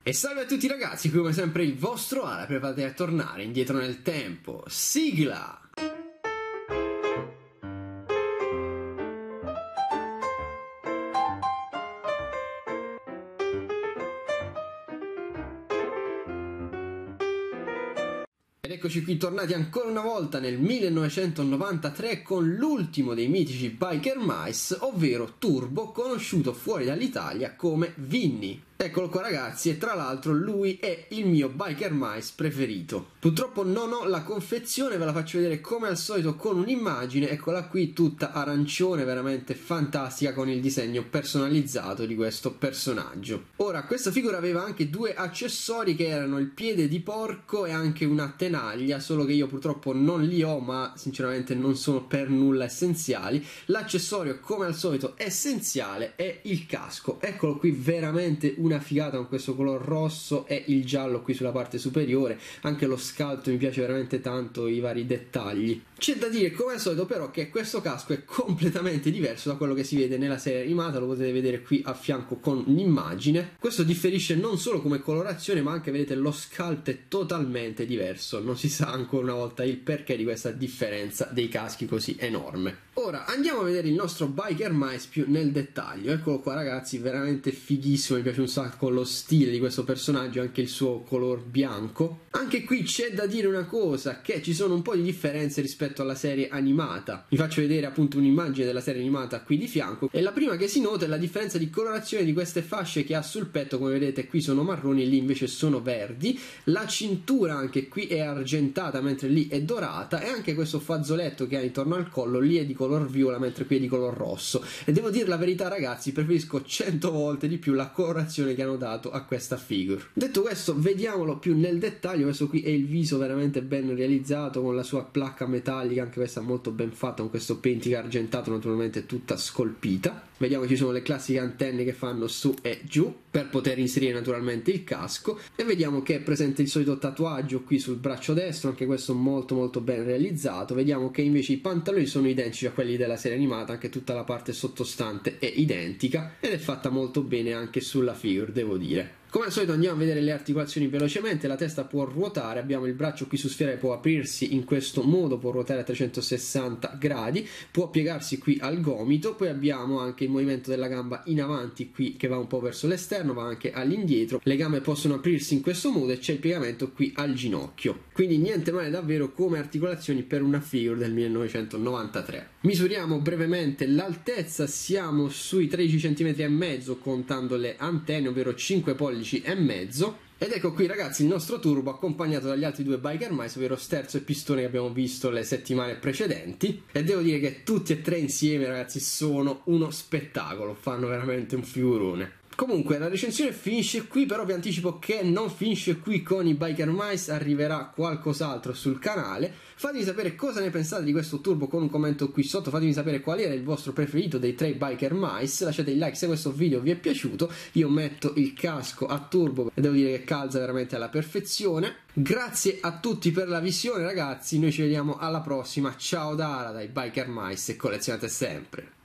E salve a tutti ragazzi, come sempre il vostro Ara, preparati a tornare indietro nel tempo. Sigla! Ed eccoci qui tornati ancora una volta nel 1993 con l'ultimo dei mitici Biker Mice, ovvero Turbo, conosciuto fuori dall'Italia come Vinny. Eccolo qua ragazzi, e tra l'altro lui è il mio Biker Mice preferito. Purtroppo non ho la confezione, ve la faccio vedere come al solito con un'immagine. Eccola qui tutta arancione, veramente fantastica, con il disegno personalizzato di questo personaggio. Ora, questa figura aveva anche due accessori che erano il piede di porco e anche una tenaglia, solo che io purtroppo non li ho, ma sinceramente non sono per nulla essenziali. L'accessorio come al solito essenziale è il casco. Eccolo qui, veramente una figata, con questo color rosso e il giallo qui sulla parte superiore. Anche lo scalto mi piace veramente tanto, i vari dettagli. C'è da dire come al solito però che questo casco è completamente diverso da quello che si vede nella serie animata, lo potete vedere qui a fianco con l'immagine. Questo differisce non solo come colorazione, ma anche, vedete, lo scalto è totalmente diverso. Non si sa ancora una volta il perché di questa differenza dei caschi così enorme. Ora andiamo a vedere il nostro Biker Mice più nel dettaglio. Eccolo qua ragazzi, veramente fighissimo, mi piace un sacco lo stile di questo personaggio, anche il suo color bianco. Anche qui c'è da dire una cosa, che ci sono un po' di differenze rispetto alla serie animata. Vi faccio vedere appunto un'immagine della serie animata qui di fianco, e la prima che si nota è la differenza di colorazione di queste fasce che ha sul petto. Come vedete qui sono marroni e lì invece sono verdi. La cintura anche qui è argentata mentre lì è dorata, e anche questo fazzoletto che ha intorno al collo lì è di color viola mentre qui è di color rosso. E devo dire la verità ragazzi, preferisco 100 volte di più la colorazione che hanno dato a questa figure. Detto questo, vediamolo più nel dettaglio. Questo qui è il viso veramente ben realizzato, con la sua placca metallica, anche questa molto ben fatta, con questo painting argentato, naturalmente tutta scolpita. Vediamo che ci sono le classiche antenne che fanno su e giù per poter inserire naturalmente il casco, e vediamo che è presente il solito tatuaggio qui sul braccio destro, anche questo molto ben realizzato. Vediamo che invece i pantaloni sono identici a quelli della serie animata, anche tutta la parte sottostante è identica ed è fatta molto bene anche sulla figure, devo dire. Come al solito andiamo a vedere le articolazioni velocemente. La testa può ruotare, abbiamo il braccio qui su sfera che può aprirsi in questo modo, può ruotare a 360 gradi, può piegarsi qui al gomito. Poi abbiamo anche il movimento della gamba in avanti qui che va un po' verso l'esterno, va anche all'indietro. Le gambe possono aprirsi in questo modo e c'è il piegamento qui al ginocchio. Quindi niente male davvero come articolazioni per una figure del 1993. Misuriamo brevemente l'altezza, siamo sui 13 cm e mezzo contando le antenne, ovvero 5 pollici e mezzo. Ed ecco qui ragazzi il nostro Turbo, accompagnato dagli altri due Biker Mice, ovvero Sterzo e Pistone, che abbiamo visto le settimane precedenti. E devo dire che tutti e tre insieme ragazzi sono uno spettacolo, fanno veramente un figurone. Comunque la recensione finisce qui, però vi anticipo che non finisce qui con i Biker Mice, arriverà qualcos'altro sul canale. Fatemi sapere cosa ne pensate di questo Turbo con un commento qui sotto, fatemi sapere qual era il vostro preferito dei tre Biker Mice, lasciate il like se questo video vi è piaciuto. Io metto il casco a Turbo e devo dire che calza veramente alla perfezione. Grazie a tutti per la visione ragazzi, noi ci vediamo alla prossima, ciao da Ara dai Biker Mice e collezionate sempre!